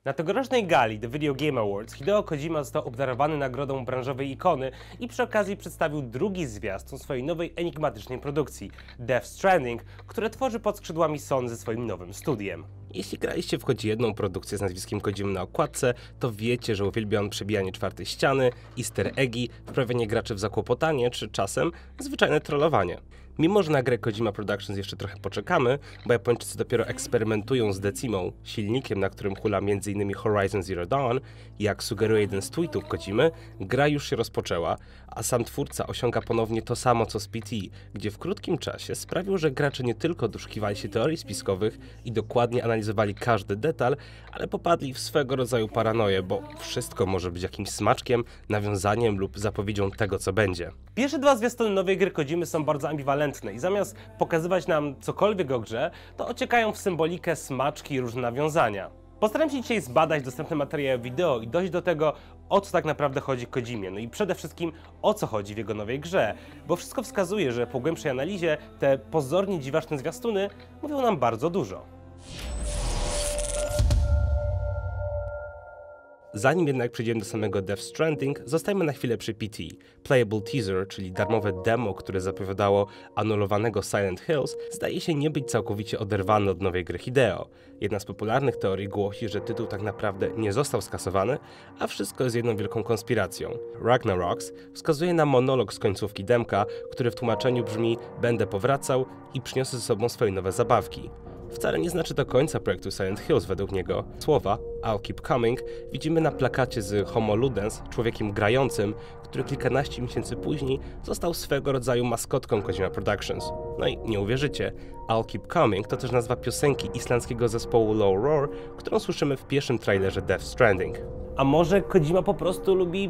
Na tegorocznej gali The Video Game Awards Hideo Kojima został obdarowany nagrodą branżowej ikony i przy okazji przedstawił drugi zwiastun swojej nowej enigmatycznej produkcji Death Stranding, które tworzy pod skrzydłami Sony ze swoim nowym studiem. Jeśli graliście w choć jedną produkcję z nazwiskiem Kojimy na okładce, to wiecie, że uwielbia on przebijanie czwartej ściany, easter eggi, wprawianie graczy w zakłopotanie, czy czasem zwyczajne trollowanie. Mimo że na grę Kojima Productions jeszcze trochę poczekamy, bo Japończycy dopiero eksperymentują z Decimą, silnikiem, na którym hula m.in. Horizon Zero Dawn, jak sugeruje jeden z tweetów Kojimy, gra już się rozpoczęła, a sam twórca osiąga ponownie to samo co z PT, gdzie w krótkim czasie sprawił, że gracze nie tylko doszukiwali się teorii spiskowych i dokładnie analizowali każdy detal, ale popadli w swego rodzaju paranoję, bo wszystko może być jakimś smaczkiem, nawiązaniem lub zapowiedzią tego, co będzie. Pierwsze dwa zwiastuny nowej gry Kojimy są bardzo ambiwalentne i zamiast pokazywać nam cokolwiek o grze, to ociekają w symbolikę, smaczki i różne nawiązania. Postaram się dzisiaj zbadać dostępne materiały wideo i dojść do tego, o co tak naprawdę chodzi Kojimie, no i przede wszystkim o co chodzi w jego nowej grze, bo wszystko wskazuje, że po głębszej analizie te pozornie dziwaczne zwiastuny mówią nam bardzo dużo. Zanim jednak przejdziemy do samego Death Stranding, zostajmy na chwilę przy PT. Playable Teaser, czyli darmowe demo, które zapowiadało anulowanego Silent Hills, zdaje się nie być całkowicie oderwany od nowej gry Hideo. Jedna z popularnych teorii głosi, że tytuł tak naprawdę nie został skasowany, a wszystko jest jedną wielką konspiracją. Ragnaroks wskazuje na monolog z końcówki demka, który w tłumaczeniu brzmi: będę powracał i przyniosę ze sobą swoje nowe zabawki. Wcale nie znaczy to końca projektu Silent Hills według niego. Słowa I'll keep coming widzimy na plakacie z Homo Ludens, człowiekiem grającym, który kilkanaście miesięcy później został swego rodzaju maskotką Kojima Productions. No i nie uwierzycie, I'll keep coming to też nazwa piosenki islandzkiego zespołu Low Roar, którą słyszymy w pierwszym trailerze Death Stranding. A może Kojima po prostu lubi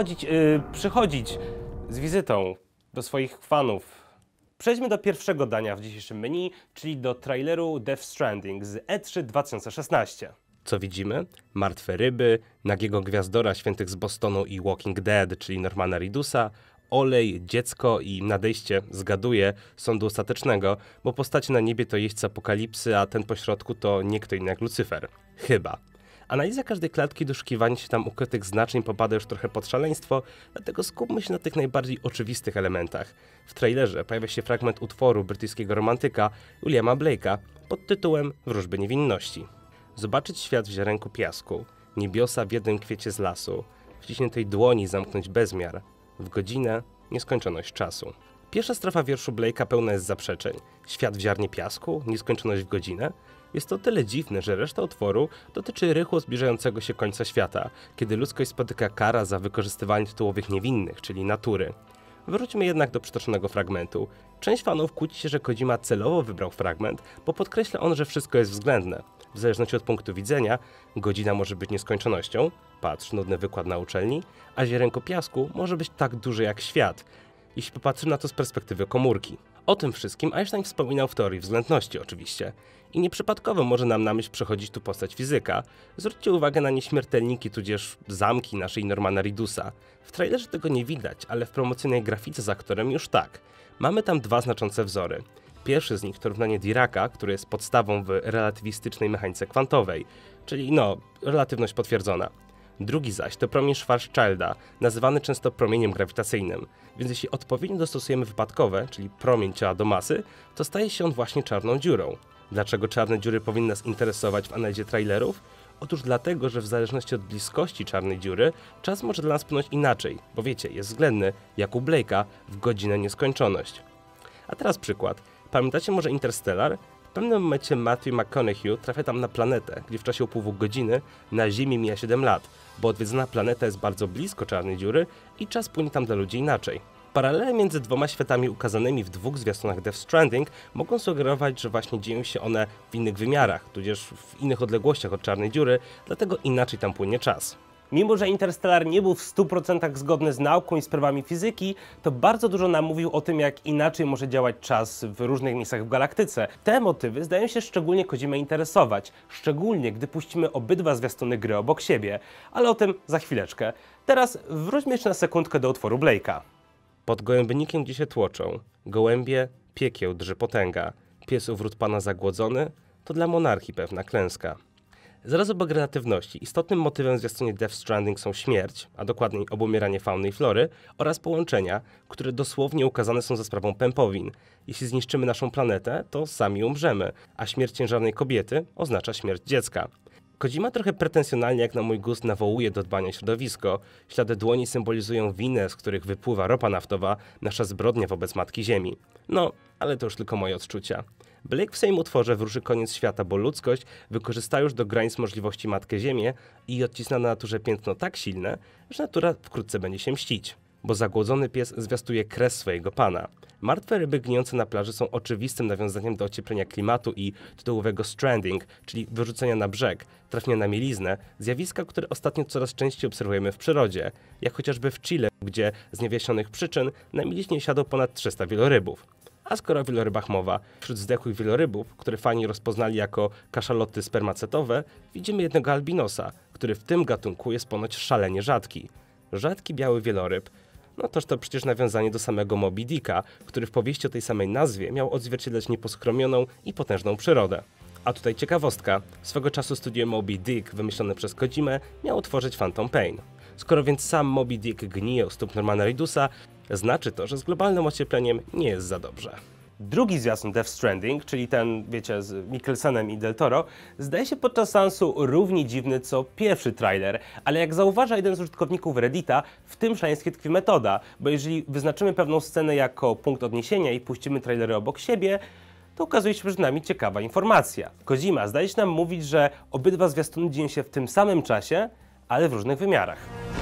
przychodzić z wizytą do swoich fanów? Przejdźmy do pierwszego dania w dzisiejszym menu, czyli do traileru Death Stranding z E3 2016. Co widzimy? Martwe ryby, nagiego gwiazdora świętych z Bostonu i Walking Dead, czyli Normana Reedusa, olej, dziecko i nadejście, zgaduję, sądu ostatecznego, bo postacie na niebie to jeźdźcy apokalipsy, a ten pośrodku to nie kto inny jak Lucyfer. Chyba. Analiza każdej klatki i doszukiwanie się tam ukrytych znaczeń popada już trochę pod szaleństwo, dlatego skupmy się na tych najbardziej oczywistych elementach. W trailerze pojawia się fragment utworu brytyjskiego romantyka Williama Blake'a pod tytułem Wróżby niewinności. Zobaczyć świat w ziarenku piasku, niebiosa w jednym kwiecie z lasu, w wciśniętej dłoni zamknąć bezmiar, w godzinę nieskończoność czasu. Pierwsza strofa wierszu Blake'a pełna jest zaprzeczeń. Świat w ziarnie piasku, nieskończoność w godzinę. Jest to tyle dziwne, że reszta utworu dotyczy rychło zbliżającego się końca świata, kiedy ludzkość spotyka kara za wykorzystywanie tytułowych niewinnych, czyli natury. Wróćmy jednak do przytoczonego fragmentu. Część fanów kłóci się, że Kojima celowo wybrał fragment, bo podkreśla on, że wszystko jest względne. W zależności od punktu widzenia, godzina może być nieskończonością, patrz, nudny wykład na uczelni, a ziarenko piasku może być tak duże jak świat, jeśli popatrzymy na to z perspektywy komórki. O tym wszystkim Einstein wspominał w teorii względności oczywiście. I nieprzypadkowo może nam na myśl przechodzić tu postać fizyka. Zwróćcie uwagę na nieśmiertelniki tudzież zamki naszej Normana Reedusa. W trailerze tego nie widać, ale w promocyjnej grafice z aktorem już tak. Mamy tam dwa znaczące wzory. Pierwszy z nich to równanie Diraka, które jest podstawą w relatywistycznej mechanice kwantowej, czyli relatywność potwierdzona. Drugi zaś to promień Schwarzschilda, nazywany często promieniem grawitacyjnym, więc jeśli odpowiednio dostosujemy wypadkowe, czyli promień ciała do masy, to staje się on właśnie czarną dziurą. Dlaczego czarne dziury powinny nas interesować w analizie trailerów? Otóż dlatego, że w zależności od bliskości czarnej dziury, czas może dla nas płynąć inaczej, bo wiecie, jest względny, jak u Blake'a, w godzinę nieskończoność. A teraz przykład. Pamiętacie może Interstellar? W pewnym momencie Matthew McConaughey trafia tam na planetę, gdzie w czasie upływu godziny na Ziemi mija 7 lat, bo odwiedzona planeta jest bardzo blisko czarnej dziury i czas płynie tam dla ludzi inaczej. Paralele między dwoma światami ukazanymi w dwóch zwiastunach Death Stranding mogą sugerować, że właśnie dzieją się one w innych wymiarach, tudzież w innych odległościach od czarnej dziury, dlatego inaczej tam płynie czas. Mimo że Interstellar nie był w 100% zgodny z nauką i sprawami fizyki, to bardzo dużo nam mówił o tym, jak inaczej może działać czas w różnych miejscach w galaktyce. Te motywy zdają się szczególnie Kojimę interesować, szczególnie gdy puścimy obydwa zwiastuny gry obok siebie, ale o tym za chwileczkę. Teraz wróćmy jeszcze na sekundkę do utworu Blake'a. Pod gołębnikiem gdzie się tłoczą, gołębie, piekieł drży potęga, pies u wrót pana zagłodzony, to dla monarchii pewna klęska. Zaraz obok relatywności, istotnym motywem w zwiastunie Death Stranding są śmierć, a dokładniej obumieranie fauny i flory, oraz połączenia, które dosłownie ukazane są za sprawą pępowin. Jeśli zniszczymy naszą planetę, to sami umrzemy, a śmierć ciężarnej kobiety oznacza śmierć dziecka. Kojima trochę pretensjonalnie jak na mój gust nawołuje do dbania o środowisko. Ślady dłoni symbolizują winę, z których wypływa ropa naftowa, nasza zbrodnia wobec Matki Ziemi. No, ale to już tylko moje odczucia. Blake w swoim utworze wróży koniec świata, bo ludzkość wykorzysta już do granic możliwości Matkę Ziemię i odcisna na naturze piętno tak silne, że natura wkrótce będzie się mścić. Bo zagłodzony pies zwiastuje kres swojego pana. Martwe ryby gnijące na plaży są oczywistym nawiązaniem do ocieplenia klimatu i tytułowego stranding, czyli wyrzucenia na brzeg, trafienia na mieliznę, zjawiska, które ostatnio coraz częściej obserwujemy w przyrodzie, jak chociażby w Chile, gdzie z niewyjaśnionych przyczyn na mieliźnie siadło ponad 300 wielorybów. A skoro o wielorybach mowa, wśród zdechłych wielorybów, które fani rozpoznali jako kaszaloty spermacetowe, widzimy jednego albinosa, który w tym gatunku jest ponoć szalenie rzadki. Rzadki biały wieloryb, no toż to przecież nawiązanie do samego Moby Dicka, który w powieści o tej samej nazwie miał odzwierciedlać nieposchromioną i potężną przyrodę. A tutaj ciekawostka, swego czasu studio Moby Dick, wymyślone przez Kojimę, miało tworzyć Phantom Pain. Skoro więc sam Moby Dick gnije u stóp Normana Reedusa, znaczy to, że z globalnym ociepleniem nie jest za dobrze. Drugi zwiastun Death Stranding, czyli ten, wiecie, z Mikkelsenem i Del Toro, zdaje się podczas seansu równie dziwny co pierwszy trailer, ale jak zauważa jeden z użytkowników Reddita, w tym szaleństwie tkwi metoda, bo jeżeli wyznaczymy pewną scenę jako punkt odniesienia i puścimy trailery obok siebie, to okazuje się przed nami ciekawa informacja. Kojima zdaje się nam mówić, że obydwa zwiastuny dzieją się w tym samym czasie, ale w różnych wymiarach.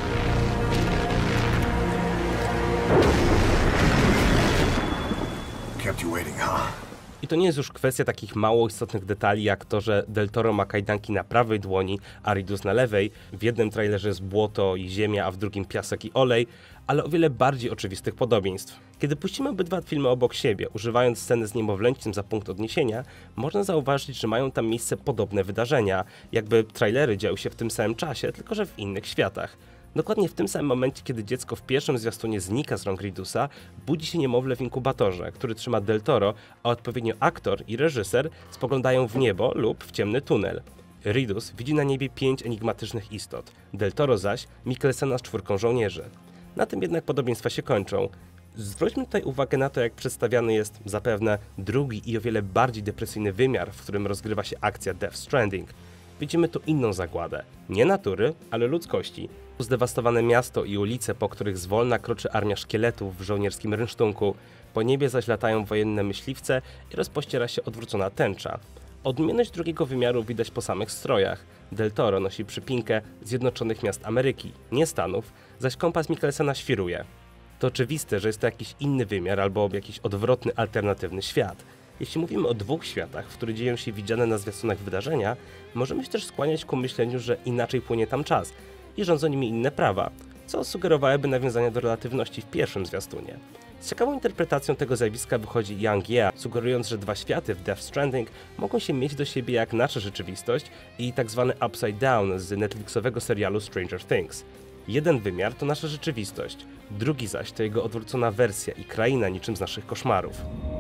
I to nie jest już kwestia takich mało istotnych detali, jak to, że Del Toro ma kajdanki na prawej dłoni, a Reedus na lewej. W jednym trailerze jest błoto i ziemia, a w drugim piasek i olej, ale o wiele bardziej oczywistych podobieństw. Kiedy puścimy obydwa filmy obok siebie, używając sceny z niemowlęciem za punkt odniesienia, można zauważyć, że mają tam miejsce podobne wydarzenia, jakby trailery działy się w tym samym czasie, tylko że w innych światach. Dokładnie w tym samym momencie, kiedy dziecko w pierwszym zwiastunie znika z rąk Reedusa, budzi się niemowlę w inkubatorze, który trzyma Del Toro, a odpowiednio aktor i reżyser spoglądają w niebo lub w ciemny tunel. Reedus widzi na niebie 5 enigmatycznych istot, Del Toro zaś Mikkelsena z 4 żołnierzy. Na tym jednak podobieństwa się kończą. Zwróćmy tutaj uwagę na to, jak przedstawiany jest zapewne drugi i o wiele bardziej depresyjny wymiar, w którym rozgrywa się akcja Death Stranding. Widzimy tu inną zagładę. Nie natury, ale ludzkości. Zdewastowane miasto i ulice, po których zwolna kroczy armia szkieletów w żołnierskim rynsztunku. Po niebie zaś latają wojenne myśliwce i rozpościera się odwrócona tęcza. Odmienność drugiego wymiaru widać po samych strojach. Del Toro nosi przypinkę Zjednoczonych Miast Ameryki, nie Stanów, zaś kompas Mikkelsena świruje. To oczywiste, że jest to jakiś inny wymiar albo jakiś odwrotny, alternatywny świat. Jeśli mówimy o dwóch światach, w których dzieją się widziane na zwiastunach wydarzenia, możemy się też skłaniać ku myśleniu, że inaczej płynie tam czas i rządzą nimi inne prawa, co sugerowałoby nawiązania do relatywności w pierwszym zwiastunie. Z ciekawą interpretacją tego zjawiska wychodzi Yang Ye, sugerując, że dwa światy w Death Stranding mogą się mieć do siebie jak nasza rzeczywistość i tak zwany Upside Down z Netflixowego serialu Stranger Things. Jeden wymiar to nasza rzeczywistość, drugi zaś to jego odwrócona wersja i kraina niczym z naszych koszmarów.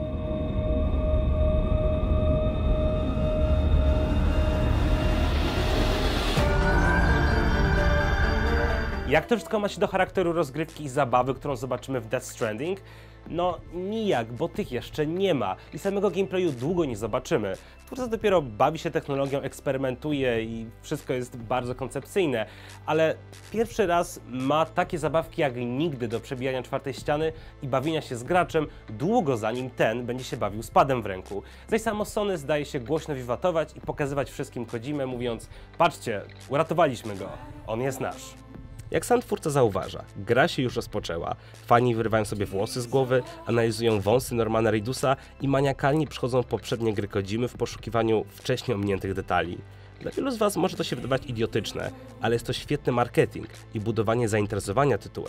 Jak to wszystko ma się do charakteru rozgrywki i zabawy, którą zobaczymy w Death Stranding? No nijak, bo tych jeszcze nie ma i samego gameplayu długo nie zobaczymy. Twórca dopiero bawi się technologią, eksperymentuje i wszystko jest bardzo koncepcyjne, ale pierwszy raz ma takie zabawki jak nigdy do przebijania czwartej ściany i bawienia się z graczem długo zanim ten będzie się bawił z padem w ręku. Zaś samo Sony zdaje się głośno wiwatować i pokazywać wszystkim Kojimę, mówiąc: patrzcie, uratowaliśmy go, on jest nasz. Jak sam twórca zauważa, gra się już rozpoczęła, fani wyrywają sobie włosy z głowy, analizują wąsy Normana Reedusa i maniakalnie przychodzą poprzednie gry Kojimy w poszukiwaniu wcześniej ominiętych detali. Dla wielu z was może to się wydawać idiotyczne, ale jest to świetny marketing i budowanie zainteresowania tytułem.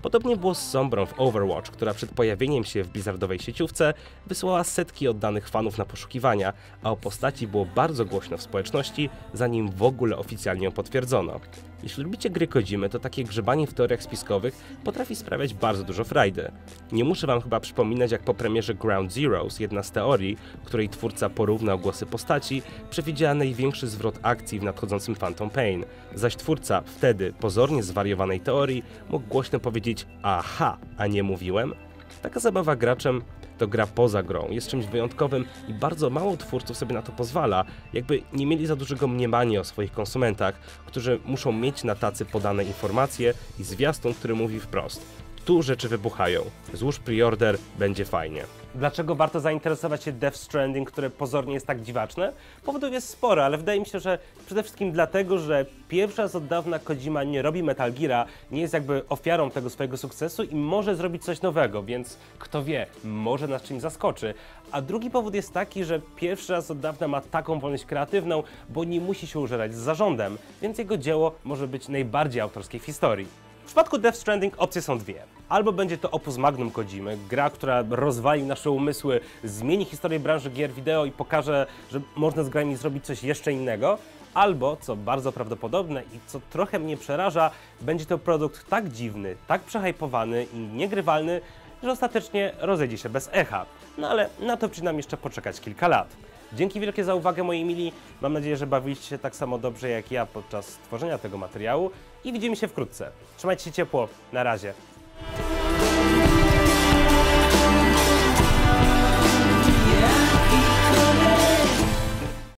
Podobnie było z Sombrą w Overwatch, która przed pojawieniem się w Blizzardowej sieciówce wysłała setki oddanych fanów na poszukiwania, a o postaci było bardzo głośno w społeczności, zanim w ogóle oficjalnie ją potwierdzono. Jeśli lubicie gry Kojimy, to takie grzebanie w teoriach spiskowych potrafi sprawiać bardzo dużo frajdy. Nie muszę wam chyba przypominać, jak po premierze Ground Zeroes jedna z teorii, której twórca porównał głosy postaci, przewidziała największy zwrot akcji w nadchodzącym Phantom Pain, zaś twórca wtedy pozornie zwariowanej teorii mógł głośno powiedzieć aha, a nie mówiłem? Taka zabawa graczem to gra poza grą, jest czymś wyjątkowym i bardzo mało twórców sobie na to pozwala, jakby nie mieli za dużego mniemania o swoich konsumentach, którzy muszą mieć na tacy podane informacje i zwiastun, który mówi wprost: tu rzeczy wybuchają, złóż preorder, będzie fajnie. Dlaczego warto zainteresować się Death Stranding, które pozornie jest tak dziwaczne? Powodów jest sporo, ale wydaje mi się, że przede wszystkim dlatego, że pierwszy raz od dawna Kojima nie robi Metal Geara, nie jest jakby ofiarą tego swojego sukcesu i może zrobić coś nowego, więc kto wie, może nas czymś zaskoczy. A drugi powód jest taki, że pierwszy raz od dawna ma taką wolność kreatywną, bo nie musi się użerać z zarządem, więc jego dzieło może być najbardziej autorskie w historii. W przypadku Death Stranding opcje są dwie. Albo będzie to opus magnum Kojimy, gra, która rozwali nasze umysły, zmieni historię branży gier wideo i pokaże, że można z grami zrobić coś jeszcze innego, albo, co bardzo prawdopodobne i co trochę mnie przeraża, będzie to produkt tak dziwny, tak przehypowany i niegrywalny, że ostatecznie rozejdzie się bez echa. No ale na to przyjdzie nam jeszcze poczekać kilka lat. Dzięki wielkie za uwagę, moi mili. Mam nadzieję, że bawiliście się tak samo dobrze jak ja podczas tworzenia tego materiału i widzimy się wkrótce. Trzymajcie się ciepło. Na razie.